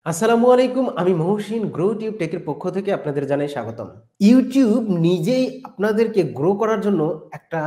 আসসালামু আলাইকুম। আমি মহসিন গ্রো টিউব টেকের পক্ষ থেকে আপনাদের জানাই স্বাগতম। ইউটিউব নিজেই আপনাদেরকে গ্রো করার জন্য একটা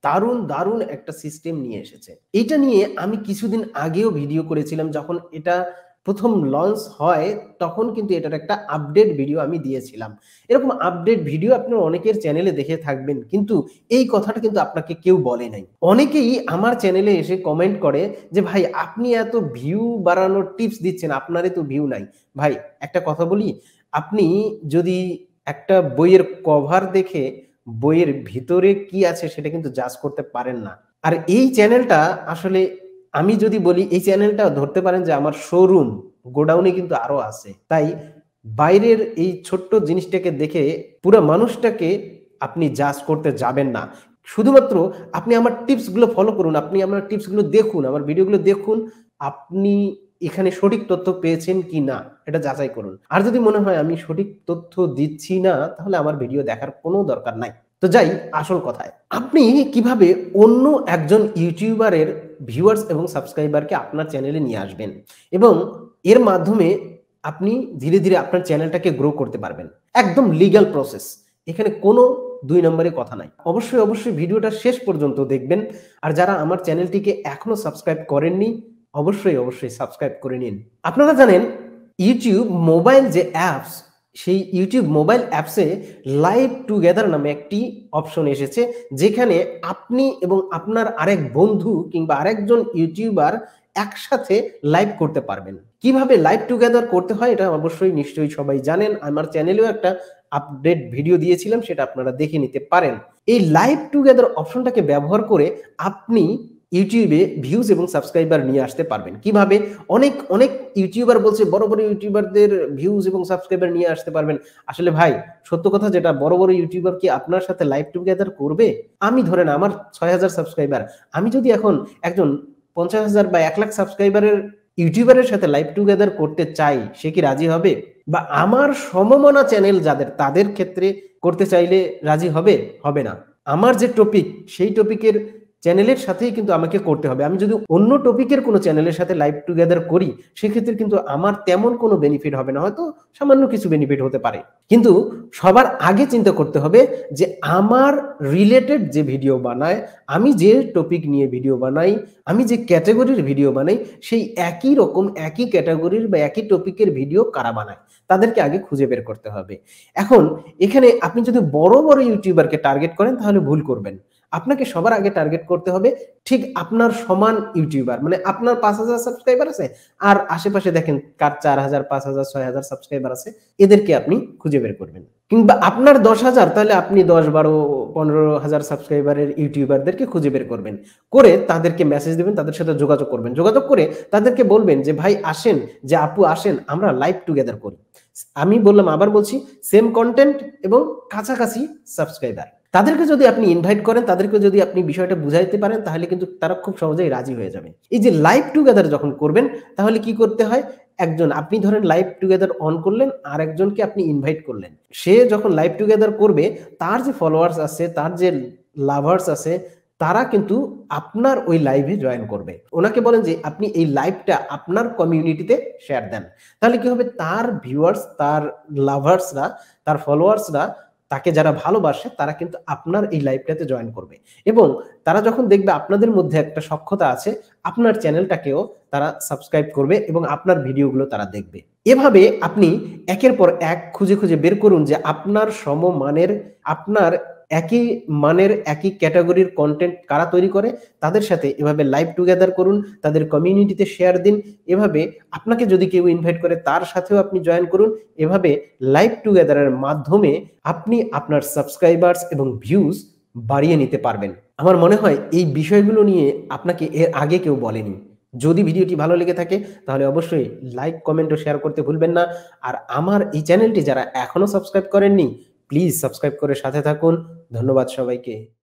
দারুণ একটা সিস্টেম নিয়ে এসেছে। এটা নিয়ে আমি কিছুদিন আগেও ভিডিও করেছিলাম যখন এটা ১ম লঞ্চ হয় তখন কিন্তু এটার একটা আপডেট ভিডিও আমি দিয়েছিলাম। এরকম আপডেট ভিডিও আপনারা অনেকের চ্যানেলে দেখে থাকবেন। কিন্তু এই কথাটা কিন্তু আপনাকে কেউ বলে নাই। অনেকেই আমার চ্যানেলে এসে কমেন্ট করে যে, "ভাই আপনি এত ভিউ বাড়ানোর টিপস দিচ্ছেন, আপনারই তো ভিউ নাই।" ভাই একটা কথা বলি, আপনি যদি একটা বইয়ের কভার দেখে বইয়ের ভিতরে কি আছে সেটা কিন্তু জাজ করতে পারেন না। আর এই চ্যানেলটা আসলে আমি যদি বলি এই চ্যানেলটা ধরতে পারেন যে আমার শোরুম, গোডাউনে কিন্তু আরো আছে। তাই বাইরের এই ছোট্ট জিনিসটাকে দেখে পুরা মানুষটাকে আপনি জাজ করতে যাবেন না। শুধুমাত্র আপনি আমার টিপসগুলো ফলো করুন, আপনি আমার টিপসগুলো দেখুন, আমার ভিডিওগুলো দেখুন। আপনি এখানে সঠিক তথ্য পেয়েছেন কিনা এটা যাচাই করুন। আর যদি মনে হয় আমি সঠিক তথ্য দিচ্ছি না, তাহলে আমার ভিডিও দেখার কোনো দরকার নাই। তো যাই আসল কথায়। আপনি কিভাবে অন্য একজন ইউটিউবারের ভিউয়ার্স এবং সাবস্ক্রাইবারকে আপনার চ্যানেলে নিয়ে আসবেন এবং এর মাধ্যমে আপনি ধীরে আপনার চ্যানেলটাকে গ্রো করতে পারবেন। একদম লিগ্যাল প্রসেস। এখানে কোনো ২ নম্বরের কথা নাই। অবশ্যই ভিডিওটা শেষ পর্যন্ত দেখবেন। আর যারা আমার চ্যানেলটিকে এখনো সাবস্ক্রাইব করেননি, অবশ্যই সাবস্ক্রাইব করে নিন। আপনারা জানেন YouTube মোবাইল যে অ্যাপস, সেই YouTube মোবাইল অ্যাপসে লাইভ টুগেদার নামে একটি অপশন এসেছে, যেখানে আপনি এবং আপনার আরেক বন্ধু কিংবা আরেকজন ইউটিউবার একসাথে লাইভ করতে পারবেন। কিভাবে লাইভ টুগেদার করতে হয় এটা অবশ্যই নিশ্চয়ই সবাই জানেন। আমার চ্যানেলেও একটা আপডেট ভিডিও দিয়েছিলাম, সেটা আপনারা দেখে নিতে পারেন। এই লাইভ টুগেদার অপশনটাকে ব্যবহার করে আপনি ইউটিউবে ভিউজ এবং সাবস্ক্রাইবার নিয়ে আসতে পারবেন। কিভাবে? অনেক ইউটিউবার বলছে বড় ইউটিউবারদের ভিউজ এবং সাবস্ক্রাইবার নিয়ে আসতে পারবেন। আসলে ভাই সত্য কথা যেটা, বড় ইউটিউবার কি আপনার সাথে লাইভ টুগেদার করবে? আমি ধরেন আমার ৬,০০০ সাবস্ক্রাইবার। আমি যদি এখন একজন ৫০,০০০ বা ১,০০,০০০ সাবস্ক্রাইবারের ইউটিউবারের সাথে লাইভ টুগেদার করতে চাই, সে কি রাজি হবে? বা আমার সমমনা চ্যানেল যাদের, তাদের ক্ষেত্রে করতে চাইলে রাজি হবে? হবে না। আমার যে টপিক, সেই টপিকের চ্যানেলের সাথেই কিন্তু আমাকে করতে হবে। আমি যদি অন্য টপিকের কোনো চ্যানেলের সাথে লাইভ টুগেদার করি, সেক্ষেত্রে কিন্তু আমার তেমন কোনো বেনিফিট হবে না। হয়তো সামান্য কিছু বেনিফিট হতে পারে। কিন্তু সবার আগে চিন্তা করতে হবে যে আমার রিলেটেড যে ভিডিও বানায়, আমি যে টপিক নিয়ে ভিডিও বানাই, আমি যে ক্যাটেগরির ভিডিও বানাই, সেই একই রকম একই ক্যাটেগরির বা একই টপিকের ভিডিও কারা বানায়? তাদেরকে আগে খুঁজে বের করতে হবে। এখন এখানে আপনি যদি বড় ইউটিউবারকে টার্গেট করেন তাহলে ভুল করবেন। আপনাকে সবার আগে টার্গেট করতে হবে ঠিক আপনার সমান ইউটিউবার। মানে আপনার ৫,০০০ সাবস্ক্রাইবার আছে আর আশেপাশে দেখেন কার ৪,০০০, ৫,০০০, ৬,০০০ সাবস্ক্রাইবার আছে, এদেরকে আপনি খুঁজে বের করবেন। কিংবা আপনার ১০,০০০ তাহলে আপনি ১০, ১২, ১৫,০০০ সাবস্ক্রাইবারের ইউটিউবারদেরকে খুঁজে বের করবেন। করে তাদেরকে মেসেজ দিবেন, তাদের সাথে যোগাযোগ করবেন। যোগাযোগ করে তাদেরকে বলবেন যে, "ভাই আসেন, যে আপু আসেন আমরা লাইভ টুগেদার করি।" আমি বললাম, আবার বলছি, সেম কনটেন্ট এবং কাছাকাছি সাবস্ক্রাইবার। তাদেরকে যদি আপনি ইনভাইট করেন, তাদেরকে যদি আপনি বিষয়টা বুঝাইতে পারেন, তাহলে কিন্তু তারা খুব সহজেই রাজি হয়ে যাবে। এই যে লাইভ টুগেদার যখন করবেন, তাহলে কি করতে হয়? একজন আপনি ধরেন লাইভ টুগেদার অন করলেন, আরেকজনকে আপনি ইনভাইট করলেন। সে যখন লাইভ টুগেদার করবে, তার যে ফলোয়ার্স আছে, তার যে লাভার্স আছে, তারা কিন্তু আপনার ওই লাইভে জয়েন করবে। উনাকে বলেন যে আপনি এই লাইভটা আপনার কমিউনিটিতে শেয়ার দেন। তাহলে কি হবে? তার ভিউয়ার্স, তার লাভার্সরা, তার ফলোয়ার্সরা, তাকে যারা ভালোবাসে তারা কিন্তু আপনার এই লাইভটাতে জয়েন করবে এবং তারা যখন দেখবে আপনাদের মধ্যে একটা সখ্যতা আছে, আপনার চ্যানেলটাকেও তারা সাবস্ক্রাইব করবে এবং আপনার ভিডিওগুলো তারা দেখবে। এভাবে আপনি একের পর এক খুঁজে বের করুন যে আপনার সমমানের, আপনার একই মানের, একই ক্যাটেগরির কনটেন্ট কারা তৈরি করে, তাদের সাথে এভাবে লাইভ টুগেদার করুন, তাদের কমিউনিটিতে শেয়ার দিন। এভাবে আপনাকে যদি কেউ ইনভাইট করে তার সাথেও আপনি জয়েন করুন। এভাবে লাইভ টুগেদারের মাধ্যমে আপনি আপনার সাবস্ক্রাইবার্স এবং ভিউজ বাড়িয়ে নিতে পারবেন। আমার মনে হয় এই বিষয়গুলো নিয়ে আপনাকে এর আগে কেউ বলেনি। যদি ভিডিওটি ভালো লেগে থাকে তাহলে অবশ্যই লাইক, কমেন্ট ও শেয়ার করতে ভুলবেন না। আর আমার এই চ্যানেলটি যারা এখনো সাবস্ক্রাইব করেননি, প্লিজ সাবস্ক্রাইব করে সাথে থাকুন। ধন্যবাদ সবাইকে।